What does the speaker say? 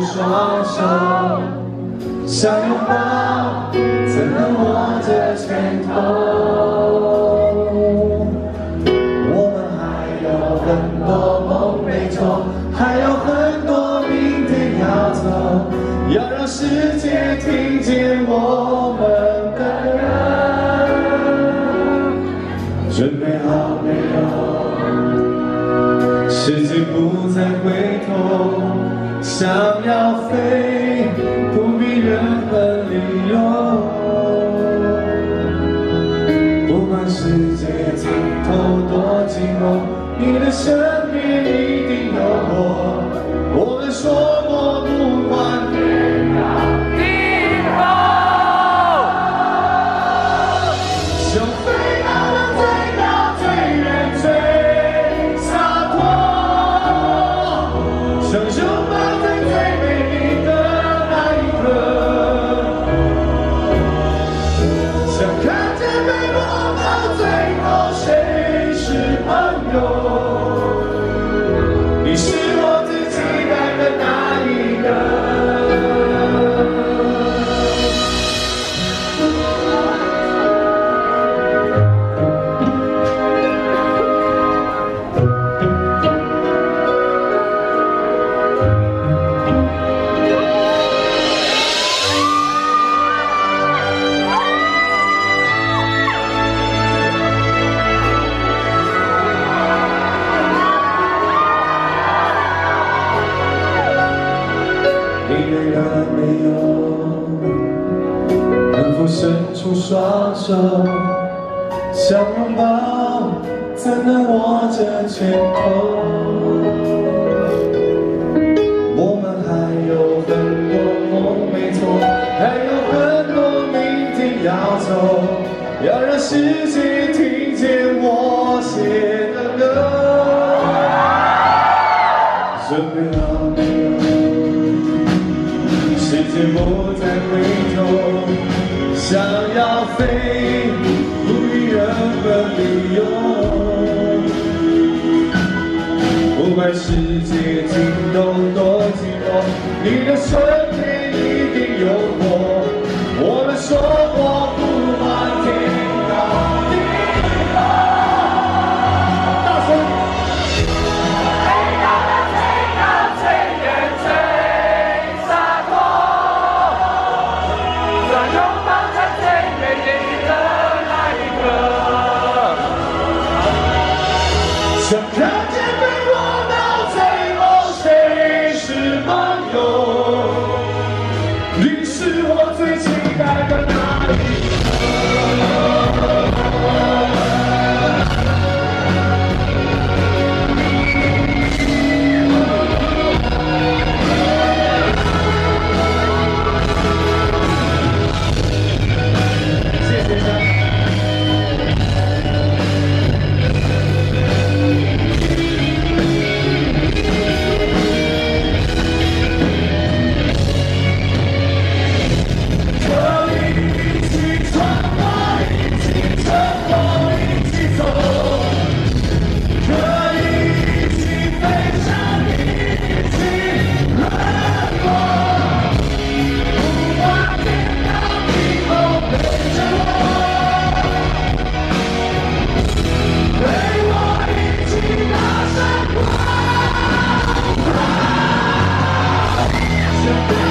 双手，想拥抱，怎能握着拳头？我们还有很多梦没做，还有很多明天要走，要让世界听见我们的歌。准备好没有？世界不再回头。 想要飞，不必任何理由。不管世界尽头多寂寞，你的身边一定有我。我们说过不管天高地厚，想飞到那最高最远最洒脱，想拥抱。 你是我最期待的那一个。你累了没有？能否伸出双手？想拥抱，怎能握着拳头？我们还有很多梦没做，还有很多明天要走，要让世界听见我写的歌。准备好没有？ 世界不再回头，想要飞，不必任何理由。不管世界尽头多寂寞，你的身边一定有我。我们说过不管天高地厚，大声！ 想看见被握到最后，谁是朋友？你是我最期待的那一谢谢大家。 Should